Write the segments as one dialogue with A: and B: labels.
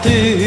A: ty.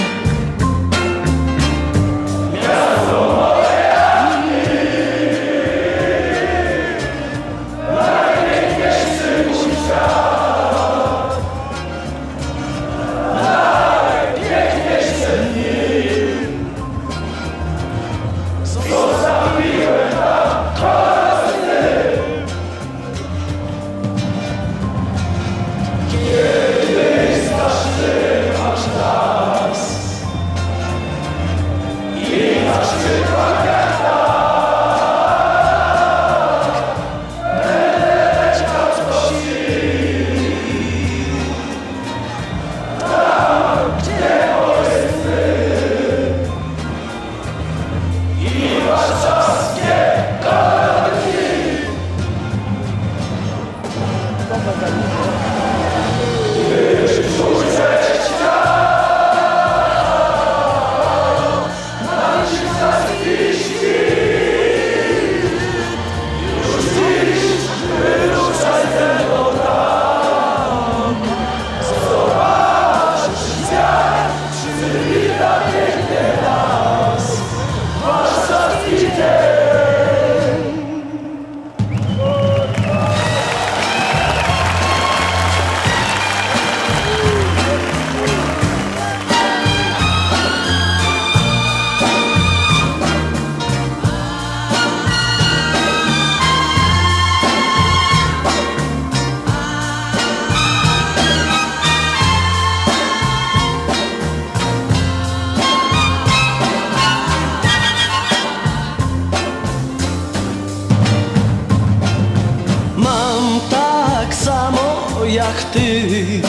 A: Jak ty,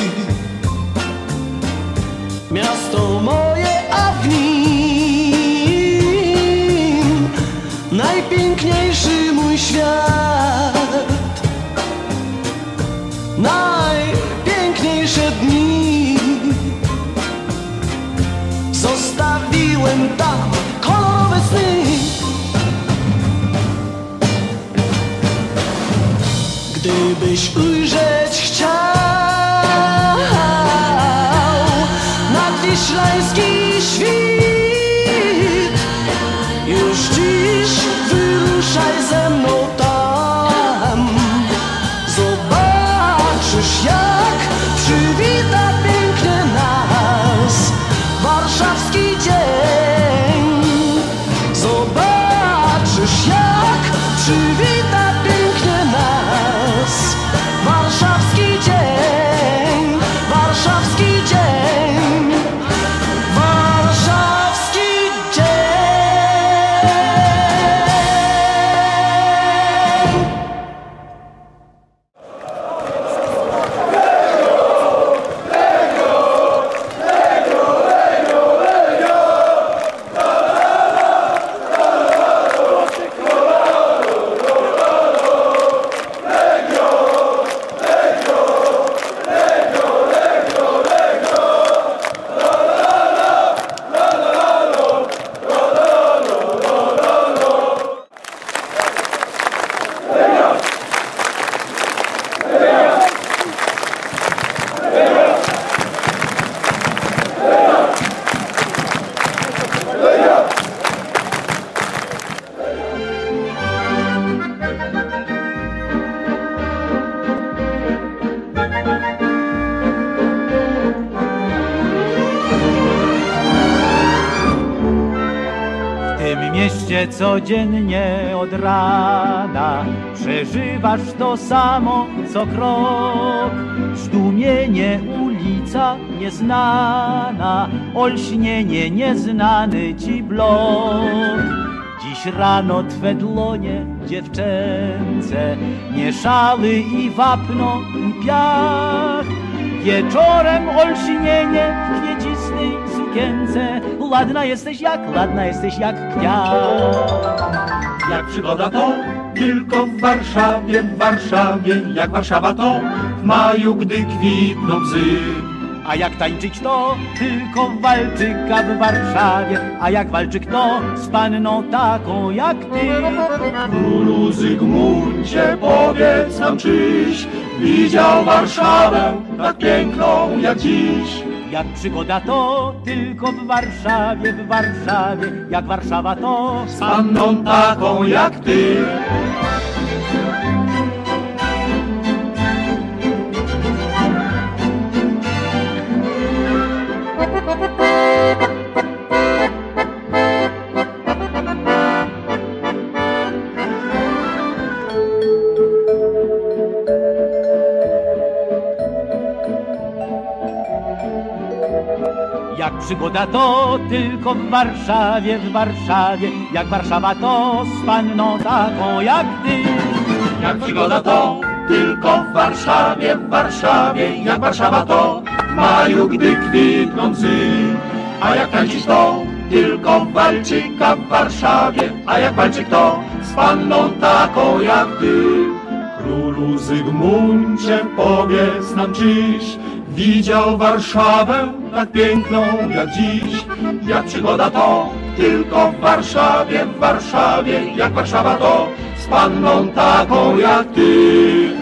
A: miasto moje, a w nim najpiękniejszy mój świat, najpiękniejsze dni zostawiłem tam, kolorowe sny. Gdybyś ujrzeć chciał nadwiślański świt, już dziś wyruszaj ze mną tam. Zobaczysz, jak przywita pięknie nas warszawski dzień. Zobaczysz, jak przywita pięknie nas warszawski dzień, warszawski dzień, warszawski dzień.
B: Mieście codziennie od rana przeżywasz to samo co krok. Zdumienie, ulica nieznana, olśnienie, nieznany ci blok. Dziś rano twe dłonie dziewczęce mieszały i wapno i piach. Wieczorem olśnienie w kwiecistej sukience. Ładna jesteś jak kwiat.
C: Jak przygoda to tylko w Warszawie, jak Warszawa to w maju, gdy kwitną bzy.
B: A jak tańczyć to tylko w walczyka w Warszawie, a jak walczyk to z panną taką jak ty.
C: Królu Zygmuncie, powiedz nam, czyś widział Warszawę tak piękną jak dziś?
B: jak przygoda to tylko w Warszawie, jak Warszawa to
C: z panną taką jak ty.
B: Jak przygoda to tylko w Warszawie, jak Warszawa to z panną taką jak ty.
C: Jak przygoda to tylko w Warszawie, jak Warszawa to w maju, gdy kwitną łzy. A jak tańczyć to tylko w Walczyka w Warszawie, a jak Walczyk to z panną taką jak ty. Królu Zygmuncie, powiedz nam, czyś widział Warszawę tak piękną jak dziś? Jak przygoda to tylko w Warszawie, jak Warszawa to z panną taką jak ty.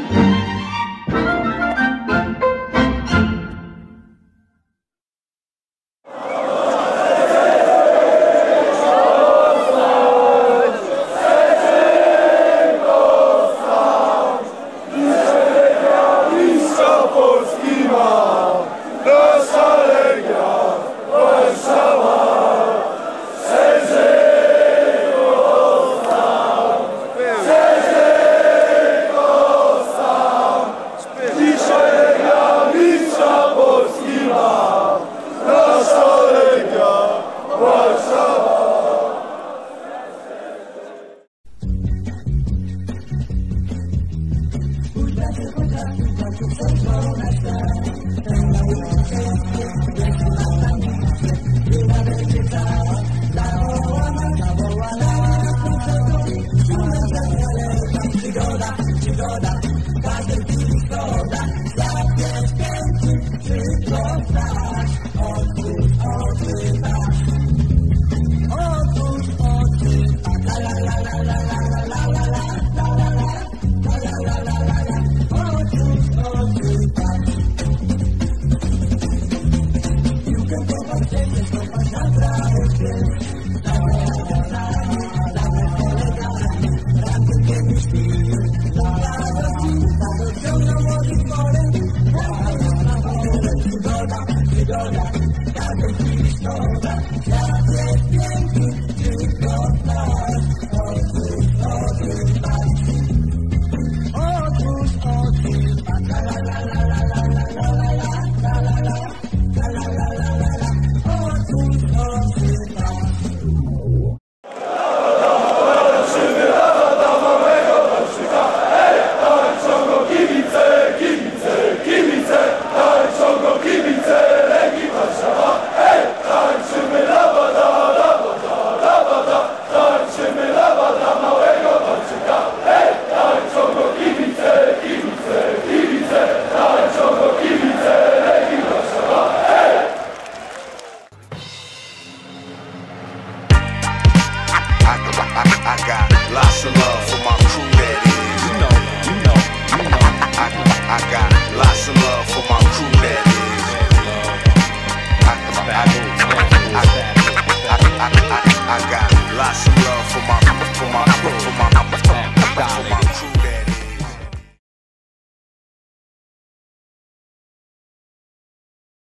D: I got lots of love.